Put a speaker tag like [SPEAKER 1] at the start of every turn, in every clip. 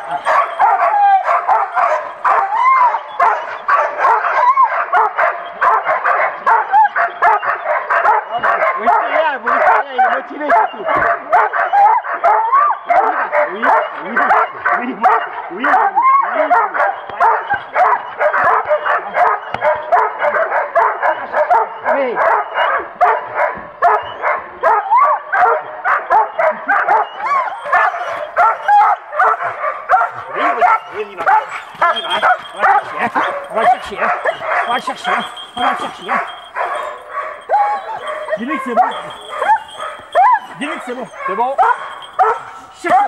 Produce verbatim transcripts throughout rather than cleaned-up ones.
[SPEAKER 1] Oui, c'est rien, vous risquez rien, il est motivé surtout. Oui, oui, oui, oui, oui, oui. On va le chercher, hein. On va le chercher, hein. On va le chercher, hein. Dis-lui que c'est bon. Dis-lui que c'est bon. C'est bon. C'est bon.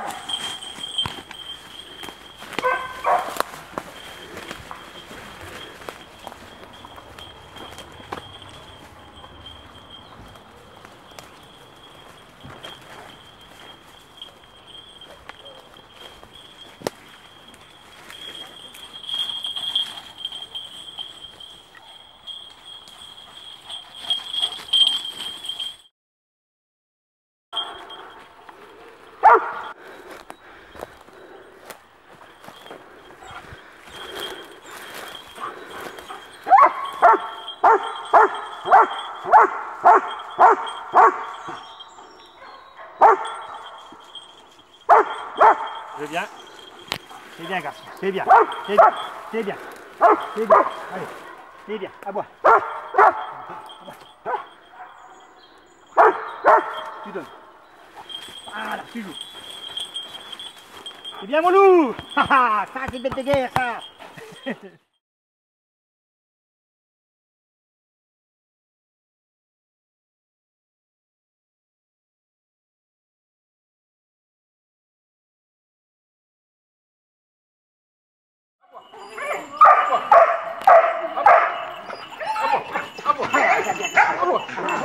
[SPEAKER 1] C'est bien. C'est bien, garçon. C'est bien. C'est bien. C'est bien. C'est bien. Allez. C'est bien. À bois. Tu donnes. Voilà, tu joues. C'est bien, mon loup. Ça, c'est une bête de guerre, ça.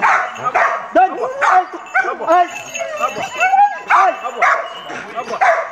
[SPEAKER 1] Donne. Allez. Allez. Allez.